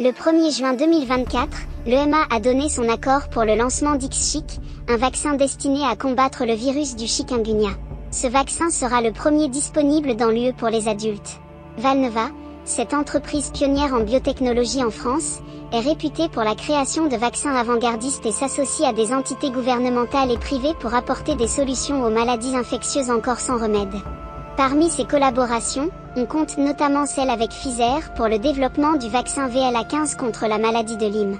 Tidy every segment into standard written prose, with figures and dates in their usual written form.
Le 1er juin 2024, l'EMA a donné son accord pour le lancement d'IXCHIQ, un vaccin destiné à combattre le virus du chikungunya. Ce vaccin sera le premier disponible dans l'UE pour les adultes. Valneva, cette entreprise pionnière en biotechnologie en France, est réputée pour la création de vaccins avant-gardistes et s'associe à des entités gouvernementales et privées pour apporter des solutions aux maladies infectieuses encore sans remède. Parmi ces collaborations, on compte notamment celle avec Pfizer pour le développement du vaccin VLA15 contre la maladie de Lyme.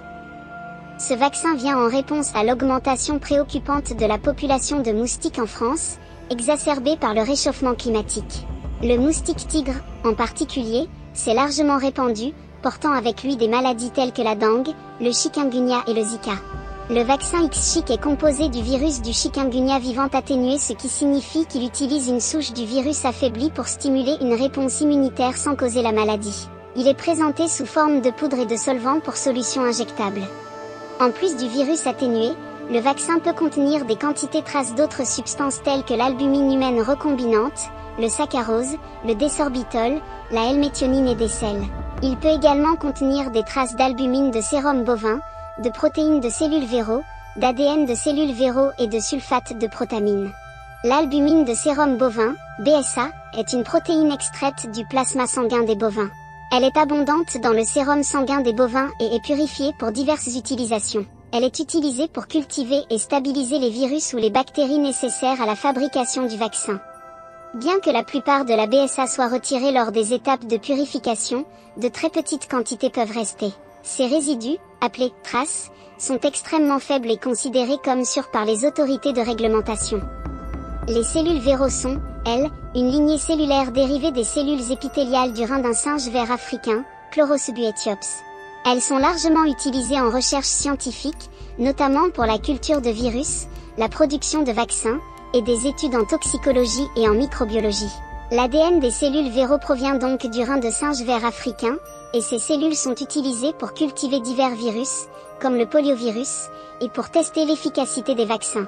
Ce vaccin vient en réponse à l'augmentation préoccupante de la population de moustiques en France, exacerbée par le réchauffement climatique. Le moustique tigre, en particulier, s'est largement répandu, portant avec lui des maladies telles que la dengue, le chikungunya et le Zika. Le vaccin IXCHIQ est composé du virus du chikungunya vivant atténué, ce qui signifie qu'il utilise une souche du virus affaiblie pour stimuler une réponse immunitaire sans causer la maladie. Il est présenté sous forme de poudre et de solvant pour solution injectable. En plus du virus atténué, le vaccin peut contenir des quantités traces d'autres substances telles que l'albumine humaine recombinante, le saccharose, le désorbitol, la L-méthionine et des sels. Il peut également contenir des traces d'albumine de sérum bovin, de protéines de cellules véro, d'ADN de cellules véro et de sulfate de protamine. L'albumine de sérum bovin, BSA, est une protéine extraite du plasma sanguin des bovins. Elle est abondante dans le sérum sanguin des bovins et est purifiée pour diverses utilisations. Elle est utilisée pour cultiver et stabiliser les virus ou les bactéries nécessaires à la fabrication du vaccin. Bien que la plupart de la BSA soit retirée lors des étapes de purification, de très petites quantités peuvent rester. Ces résidus, appelés traces, sont extrêmement faibles et considérés comme sûrs par les autorités de réglementation. Les cellules véro sont, elles, une lignée cellulaire dérivée des cellules épithéliales du rein d'un singe vert africain, Chlorosubuetiops. Elles sont largement utilisées en recherche scientifique, notamment pour la culture de virus, la production de vaccins, et des études en toxicologie et en microbiologie. L'ADN des cellules véro provient donc du rein de singe vert africain, et ces cellules sont utilisées pour cultiver divers virus, comme le poliovirus, et pour tester l'efficacité des vaccins.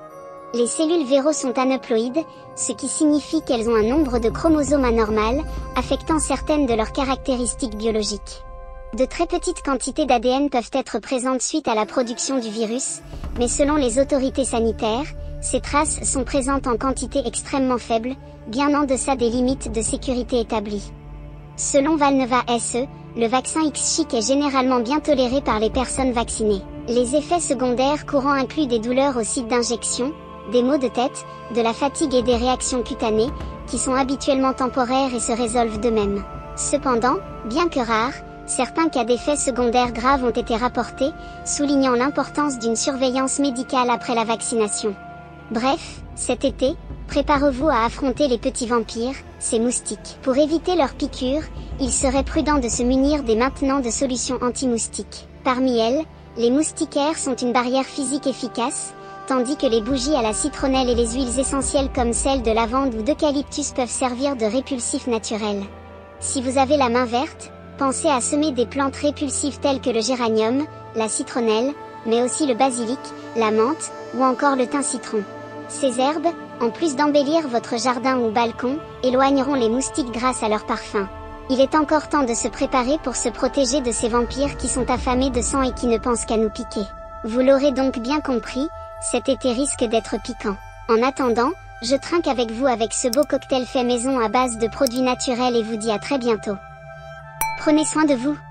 Les cellules véro sont aneuploïdes, ce qui signifie qu'elles ont un nombre de chromosomes anormal, affectant certaines de leurs caractéristiques biologiques. De très petites quantités d'ADN peuvent être présentes suite à la production du virus, mais selon les autorités sanitaires, ces traces sont présentes en quantité extrêmement faible, bien en deçà des limites de sécurité établies. Selon Valneva SE, le vaccin IXCHIQ est généralement bien toléré par les personnes vaccinées. Les effets secondaires courants incluent des douleurs au site d'injection, des maux de tête, de la fatigue et des réactions cutanées, qui sont habituellement temporaires et se résolvent d'eux-mêmes. Cependant, bien que rares, certains cas d'effets secondaires graves ont été rapportés, soulignant l'importance d'une surveillance médicale après la vaccination. Bref, cet été, préparez-vous à affronter les petits vampires, ces moustiques. Pour éviter leurs piqûres, il serait prudent de se munir dès maintenant de solutions anti-moustiques. Parmi elles, les moustiquaires sont une barrière physique efficace, tandis que les bougies à la citronnelle et les huiles essentielles comme celles de lavande ou d'eucalyptus peuvent servir de répulsifs naturels. Si vous avez la main verte, pensez à semer des plantes répulsives telles que le géranium, la citronnelle, mais aussi le basilic, la menthe, ou encore le thym citron. Ces herbes, en plus d'embellir votre jardin ou balcon, éloigneront les moustiques grâce à leur parfum. Il est encore temps de se préparer pour se protéger de ces vampires qui sont affamés de sang et qui ne pensent qu'à nous piquer. Vous l'aurez donc bien compris, cet été risque d'être piquant. En attendant, je trinque avec vous avec ce beau cocktail fait maison à base de produits naturels et vous dis à très bientôt. Prenez soin de vous.